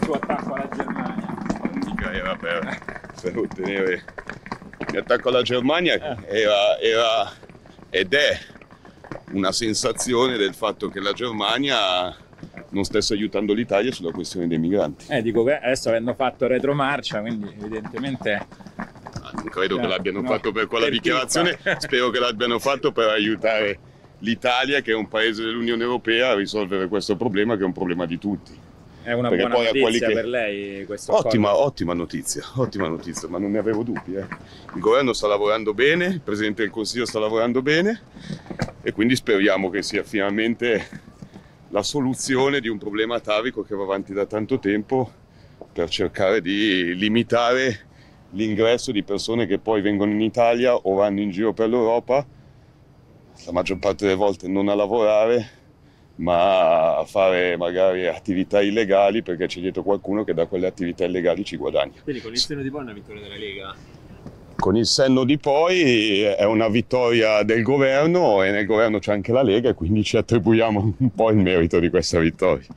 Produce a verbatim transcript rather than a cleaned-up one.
suo attacco alla Germania. Era per, per ottenere l'attacco alla Germania era, era ed è una sensazione del fatto che la Germania non stesse aiutando l'Italia sulla questione dei migranti. Eh, dico che adesso avendo fatto retromarcia, quindi evidentemente... Non credo no, che l'abbiano no, fatto per quella per dichiarazione, spero che l'abbiano fatto per aiutare l'Italia, che è un paese dell'Unione Europea, a risolvere questo problema, che è un problema di tutti. È una Perché buona notizia che... per lei questo ottima, accordo. ottima notizia, ottima notizia, ma non ne avevo dubbi. Eh. Il governo sta lavorando bene, il Presidente del Consiglio sta lavorando bene e quindi speriamo che sia finalmente la soluzione di un problema atavico che va avanti da tanto tempo, per cercare di limitare l'ingresso di persone che poi vengono in Italia o vanno in giro per l'Europa, la maggior parte delle volte non a lavorare, ma a fare magari attività illegali, perché c'è dietro qualcuno che da quelle attività illegali ci guadagna. Quindi con il senno di poi è una vittoria della Lega? Con il senno di poi è una vittoria del governo, e nel governo c'è anche la Lega, e quindi ci attribuiamo un po' il merito di questa vittoria.